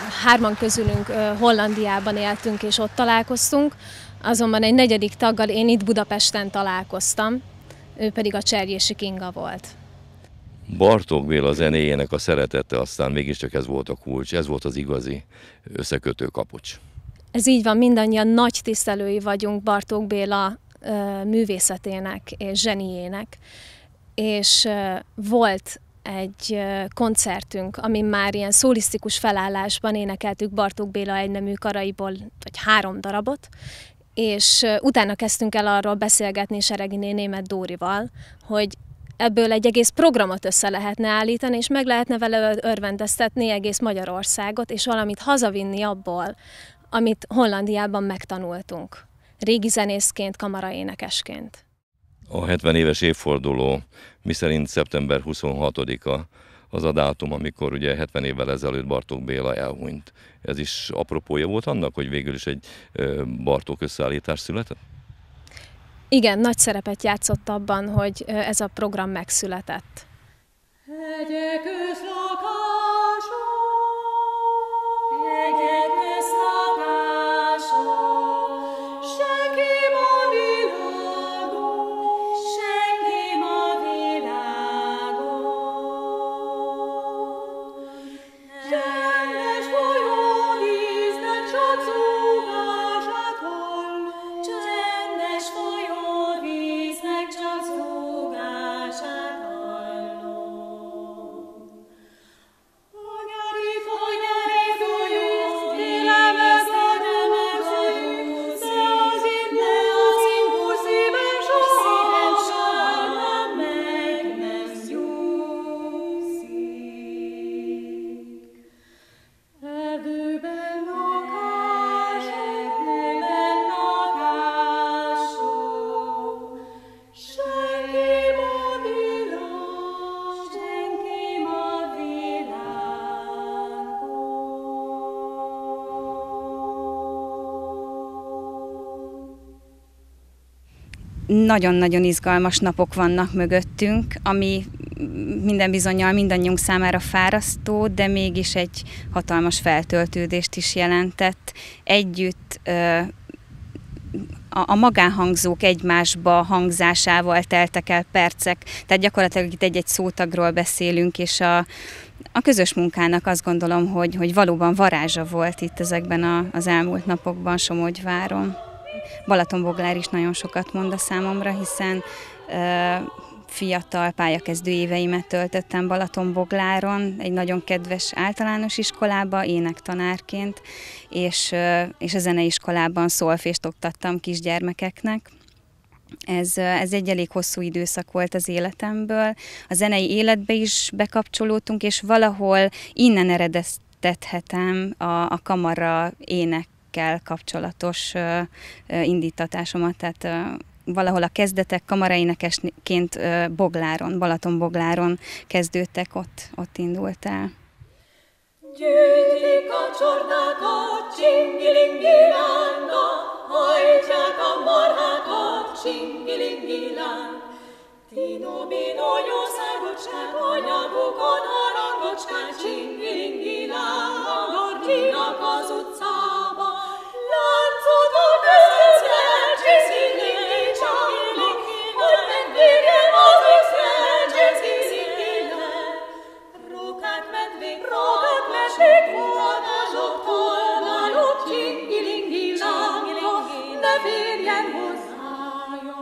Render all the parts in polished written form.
hárman közülünk Hollandiában éltünk, és ott találkoztunk, azonban egy negyedik taggal én itt Budapesten találkoztam, ő pedig a Cserjési Kinga volt. Bartók Béla zenéjének a szeretete, aztán mégiscsak ez volt a kulcs, ez volt az igazi összekötő kapocs. Ez így van, mindannyian nagy tisztelői vagyunk Bartók Béla művészetének és zseniének, és volt egy koncertünk, amin már ilyen szólisztikus felállásban énekeltük Bartók Béla egynemű karaiból, vagy 3 darabot, és utána kezdtünk el arról beszélgetni Sereginé Németh Dórival, hogy ebből egy egész programot össze lehetne állítani, és meg lehetne vele örvendeztetni egész Magyarországot, és valamit hazavinni abból, amit Hollandiában megtanultunk. Régi zenészként, kamaraénekesként. A 70 éves évforduló, miszerint szeptember 26-a az a dátum, amikor ugye 70 évvel ezelőtt Bartók Béla elhunyt. Ez is apropója volt annak, hogy végül is egy Bartók összeállítás született? Igen, nagy szerepet játszott abban, hogy ez a program megszületett. Nagyon-nagyon izgalmas napok vannak mögöttünk, ami minden bizonnyal mindannyiunk számára fárasztó, de mégis egy hatalmas feltöltődést is jelentett. Együtt a magánhangzók egymásba hangzásával teltek el percek, tehát gyakorlatilag itt egy-egy szótagról beszélünk, és a közös munkának azt gondolom, hogy valóban varázsa volt itt ezekben az elmúlt napokban Somogyváron. Balatonboglár is nagyon sokat mond a számomra, hiszen fiatal pályakezdő éveimet töltöttem Balatonbogláron, egy nagyon kedves általános iskolába, énektanárként, és a zeneiskolában szolfést oktattam kisgyermekeknek. Ez egy elég hosszú időszak volt az életemből. A zenei életbe is bekapcsolódtunk, és valahol innen eredeztethetem a kamara énekkel kapcsolatos indítatásomat, tehát valahol a kezdetek kamaraénekesként Bogláron, Balatonbogláron kezdődtek, ott indult el. Gyűjtik a csordákat, csingilingilánga, hajtják a marhákat, csingilingilán. Tino-bino, jószágocskák, anyagokon harangocskák, csingilingilán. Magarcsinak az utcába, láncot a közre, csingilingilán. Hogy megvérjen az összre, csingilingilán. Rókák, medvék, mutatások, tolványok, csingilingilán. Ne férjen hozzája.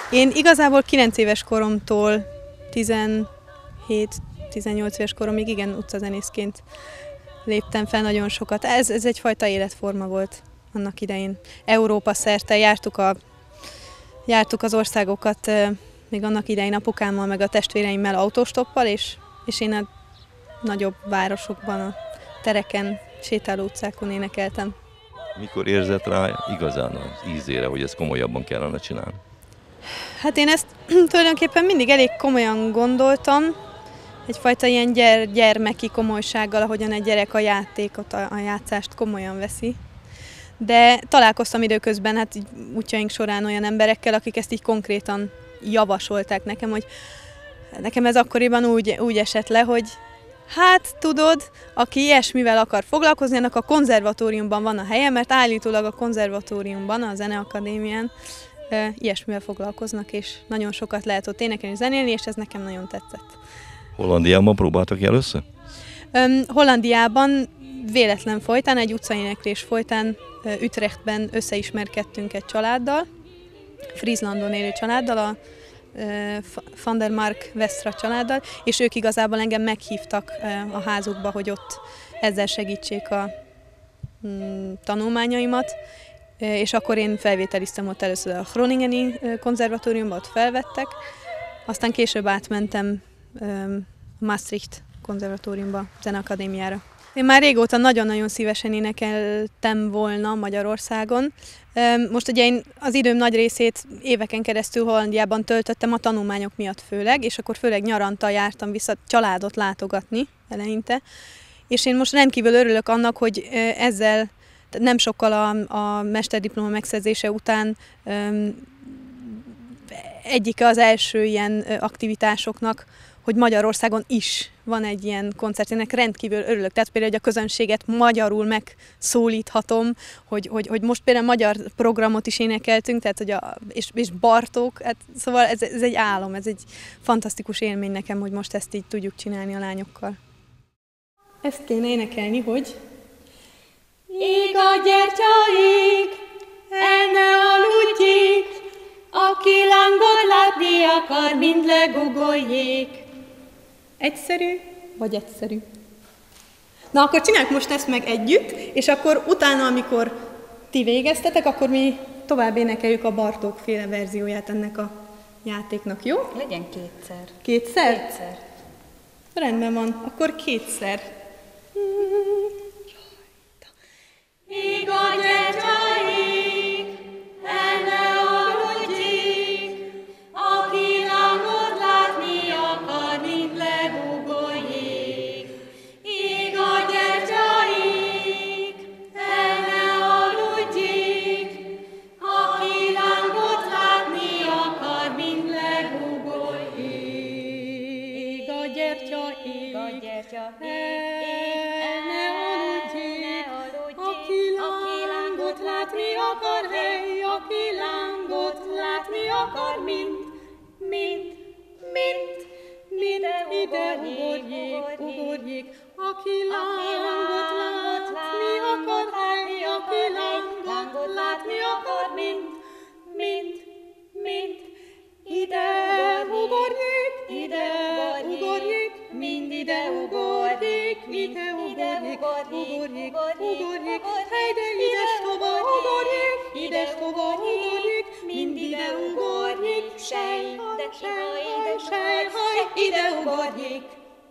Én igazából 9 éves koromtól 17-18 éves koromig igen utcazenészként léptem fel nagyon sokat. Ez egyfajta életforma volt annak idején. Európa szerte jártuk az országokat, még annak idején apukámmal, meg a testvéreimmel autóstoppal, és én a nagyobb városokban, a tereken, sétáló utcákon énekeltem. Mikor érzett rá igazán az ízére, hogy ezt komolyabban kellene csinálni? Hát én ezt tulajdonképpen mindig elég komolyan gondoltam, egyfajta ilyen gyermeki komolysággal, ahogyan egy gyerek a játékot, a játszást komolyan veszi. De találkoztam időközben hát így útjaink során olyan emberekkel, akik ezt így konkrétan javasolták nekem, hogy nekem ez akkoriban úgy esett le, hogy hát tudod, aki ilyesmivel akar foglalkozni, annak a konzervatóriumban van a helye, mert állítólag a konzervatóriumban, a Zeneakadémián ilyesmivel foglalkoznak, és nagyon sokat lehet ott énekelni, zenélni, és ez nekem nagyon tetszett. Hollandiában próbáltak először? Hollandiában véletlen folytán, egy utcaéneklés folytán Utrechtben összeismerkedtünk egy családdal, Frieslandon élő családdal, a Van der Mark Westra családdal, és ők igazából engem meghívtak a házukba, hogy ott ezzel segítsék a tanulmányaimat, és akkor én felvételiztem ott először a Groningeni konzervatóriumba, ott felvettek, aztán később átmentem Maastricht konzervatóriumba, Zeneakadémiára. Én már régóta nagyon-nagyon szívesen énekeltem volna Magyarországon. Most ugye én az időm nagy részét éveken keresztül Hollandiában töltöttem a tanulmányok miatt főleg, és akkor főleg nyaranta jártam vissza családot látogatni eleinte. És én most rendkívül örülök annak, hogy ezzel nem sokkal a mesterdiploma megszerzése után egyike az első ilyen aktivitásoknak, hogy Magyarországon is van egy ilyen koncert. Ennek rendkívül örülök. Tehát például, hogy a közönséget magyarul megszólíthatom, hogy most például magyar programot is énekeltünk, tehát, hogy és Bartók, hát, szóval ez egy álom, ez egy fantasztikus élmény nekem, hogy most ezt így tudjuk csinálni a lányokkal. Ezt kéne énekelni, hogy... Ég a gyertyaig, el ne aludjék, aki lángot látni akar, mind legugoljék. Egyszerű, vagy egyszerű? Na, akkor csináljuk most ezt meg együtt, és akkor utána, amikor ti végeztetek, akkor mi tovább énekeljük a Bartók féle verzióját ennek a játéknak, jó? Legyen kétszer. Kétszer? Kétszer. Rendben van, akkor kétszer. Ég a gyertyaig, el ne aludjék, aki lángot látni akar, mind legugoljék. Ég a gyertyaig, el ne aludjék, aki lángot látni akar, mind legugoljék. Ég a gyertyaig, el ne aludjék, aki lángot látni akar, hely, aki lángot látni akar, mind ide ugorjék, aki lángot látni akar, hely, aki lángot látni akar, mind ide ugorjék, mind ide ugorjék, hely, de ides hova ugorjék, mind ide ugorjék, sej, haj, ide ugorjék.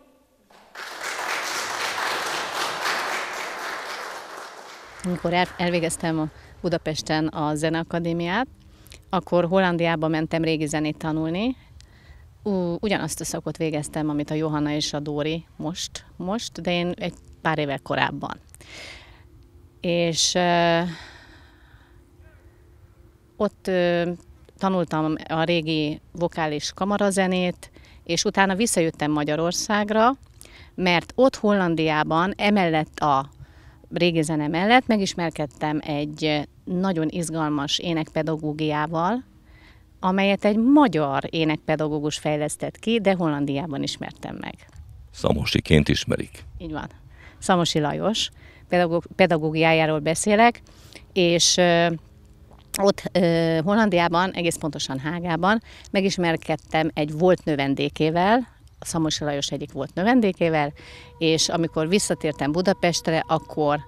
Amikor elvégeztem Budapesten a Zeneakadémiát, akkor Hollandiába mentem régi zenét tanulni. Ugyanazt a szakot végeztem, amit a Johanna és a Dóri most, de én egy pár évvel korábban. És ott tanultam a régi vokális kamarazenét, és utána visszajöttem Magyarországra, mert ott Hollandiában emellett a régi zene mellett megismerkedtem egy nagyon izgalmas énekpedagógiával, amelyet egy magyar énekpedagógus fejlesztett ki, de Hollandiában ismertem meg. Szamosiként ismerik. Így van. Szamosi Lajos pedagógiájáról beszélek, és ott Hollandiában, egész pontosan Hágában megismerkedtem egy volt növendékével, Szamosi Lajos egyik volt növendékével, és amikor visszatértem Budapestre, akkor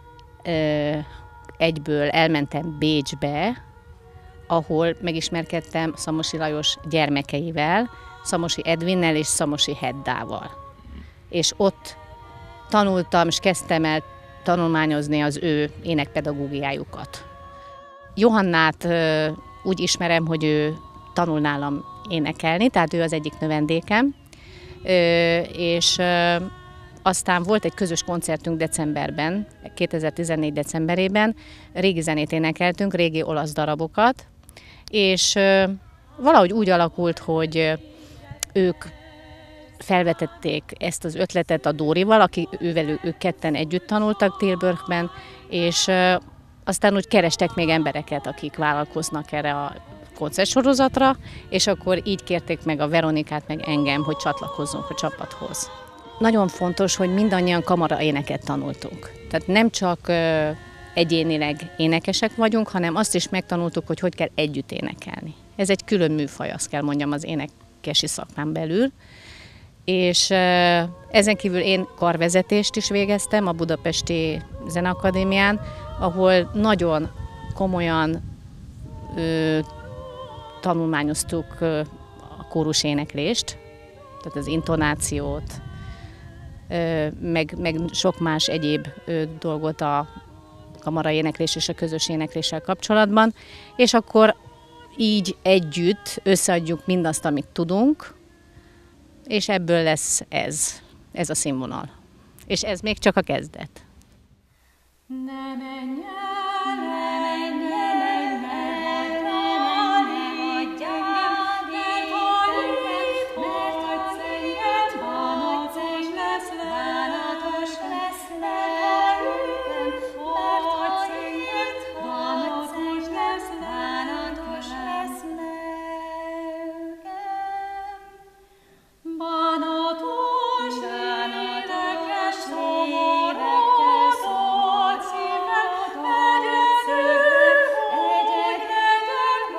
egyből elmentem Bécsbe, ahol megismerkedtem Szamosi Lajos gyermekeivel, Szamosi Edvinnel és Szamosi Heddával. És ott tanultam, és kezdtem el tanulmányozni az ő énekpedagógiájukat. Johannát úgy ismerem, hogy ő tanul nálam énekelni, tehát ő az egyik növendékem, és aztán volt egy közös koncertünk decemberben, 2014 decemberében, régi zenét énekeltünk, régi olasz darabokat, és valahogy úgy alakult, hogy ők felvetették ezt az ötletet a Dórival, ők ketten együtt tanultak Tilburgben, és aztán úgy kerestek még embereket, akik vállalkoznak erre a koncertsorozatra, és akkor így kérték meg a Veronikát, meg engem, hogy csatlakozzunk a csapathoz. Nagyon fontos, hogy mindannyian kamaraéneket tanultunk. Tehát nem csak egyénileg énekesek vagyunk, hanem azt is megtanultuk, hogy kell együtt énekelni. Ez egy külön műfaj, azt kell mondjam, az énekesi szakmán belül. És ezen kívül én karvezetést is végeztem a Budapesti Zeneakadémián, ahol nagyon komolyan tanulmányoztuk a kórus éneklést, tehát az intonációt, meg sok más egyéb dolgot a kamaraéneklés és a közös énekléssel kapcsolatban, és akkor így együtt összeadjuk mindazt, amit tudunk, és ebből lesz ez a színvonal. És ez még csak a kezdet. Ne menj el, ne menj el, mert hogy szeged bánatos lesz lelkem, mert hogy szeged bánatos lesz lelkem. Bánatos, énekes, szomorúzott szívem, egyedül, hogy legyek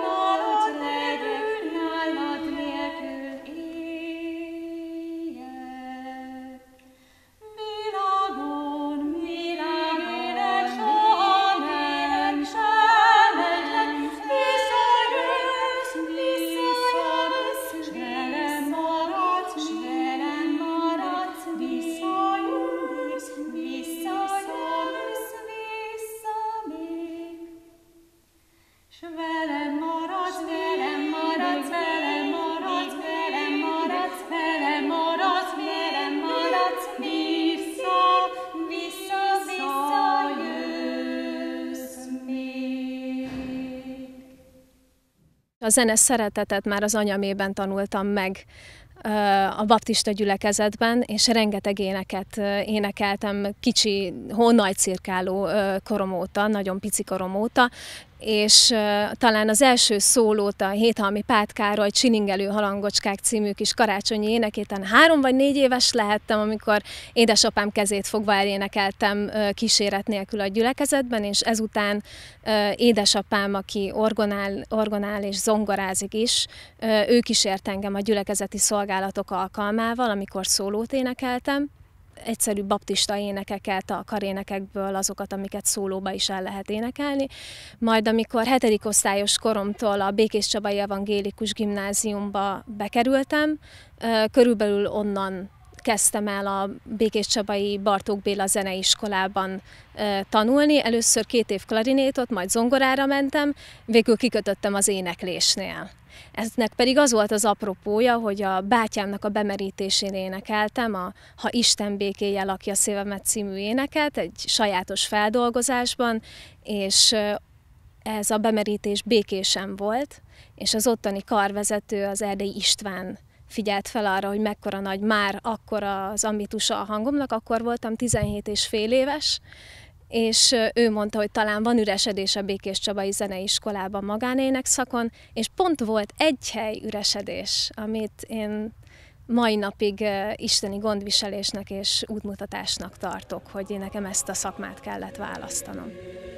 nálad nélkül éljek. Világon, ének soha nem semmeljen, visszajössz, s velem maradsz, visszajössz vissza még. S velem maradsz, visszajössz még. A zene szeretetet már az anyamében tanultam meg a baptista gyülekezetben, és rengeteg éneket énekeltem kicsi, nagycirkáló korom óta, nagyon pici korom óta, és talán az első szólót, a Héthalmi Pát Károly Csilingelő halangocskák című kis karácsonyi énekéten 3 vagy 4 éves lehettem, amikor édesapám kezét fogva elénekeltem kíséret nélkül a gyülekezetben, és ezután édesapám, aki orgonál és zongorázik is, ő kísért engem a gyülekezeti szolgálatok alkalmával, amikor szólót énekeltem. Egyszerű baptista énekeket, a karénekekből, azokat, amiket szólóba is el lehet énekelni. Majd amikor 7. osztályos koromtól a Békéscsabai Evangélikus Gimnáziumba bekerültem, körülbelül onnan kezdtem el a Békéscsabai Bartók Béla Zeneiskolában tanulni. Először 2 év klarinétot, majd zongorára mentem, végül kikötöttem az éneklésnél. Eznek pedig az volt az apropója, hogy a bátyámnak a bemerítésén énekeltem a Ha Isten békéje lakja szívemet című éneket, egy sajátos feldolgozásban, és ez a bemerítés Békésen volt, és az ottani karvezető, az Erdélyi István figyelt fel arra, hogy mekkora nagy már akkor az ambitusa a hangomnak, akkor voltam 17 és fél éves, és ő mondta, hogy talán van üresedés a Békéscsabai Zeneiskolában magánének szakon, és pont volt egy hely üresedés, amit én mai napig isteni gondviselésnek és útmutatásnak tartok, hogy én nekem ezt a szakmát kellett választanom.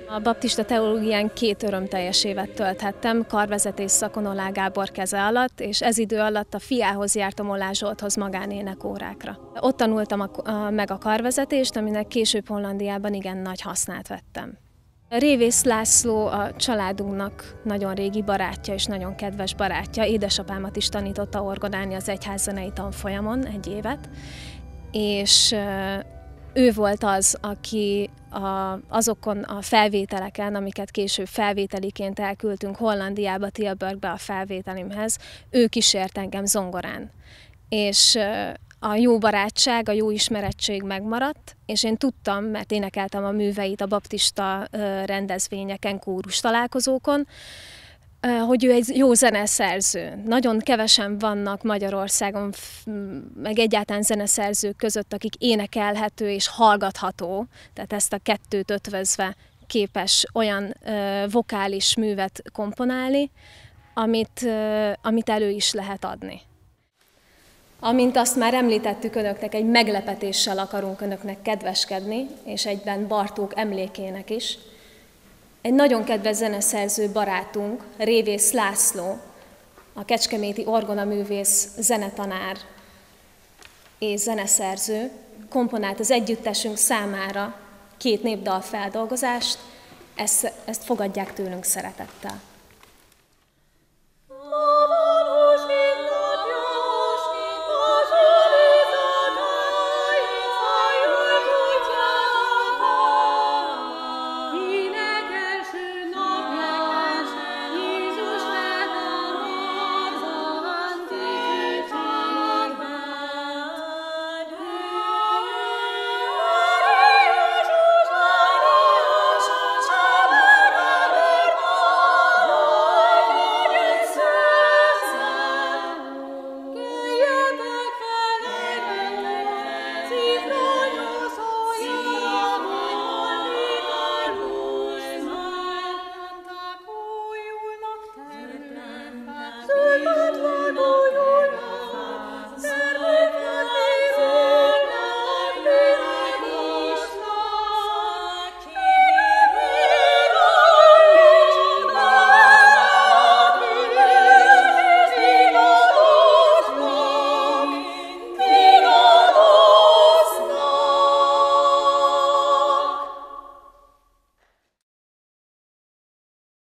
A baptista teológián 2 örömteljes évet tölthettem, karvezetés szakon Olá Gábor keze alatt, és ez idő alatt a fiához jártam Olá Zsolthoz magánénekórákra. Ott tanultam meg a karvezetést, aminek később Hollandiában igen nagy hasznát vettem. Révész László a családunknak nagyon régi barátja és nagyon kedves barátja. Édesapámat is tanította orgonálni az egyházzenei tanfolyamon 1 évet, és ő volt az, aki azokon a felvételeken, amiket később felvételiként elküldtünk Hollandiába, Tilburgbe a felvételimhez, ő kísért engem zongorán. És a jó barátság, a jó ismerettség megmaradt, és én tudtam, mert énekeltem a műveit a baptista rendezvényeken, kórus találkozókon, hogy ő egy jó zeneszerző. Nagyon kevesen vannak Magyarországon, meg egyáltalán zeneszerzők között, akik énekelhető és hallgatható, tehát ezt a 2-t ötvözve képes olyan vokális művet komponálni, amit elő is lehet adni. Amint azt már említettük önöknek, egy meglepetéssel akarunk önöknek kedveskedni, és egyben Bartók emlékének is. Egy nagyon kedves zeneszerző barátunk, Révész László, a kecskeméti orgonaművész, zenetanár és zeneszerző, komponált az együttesünk számára 2 népdal feldolgozást, ezt fogadják tőlünk szeretettel.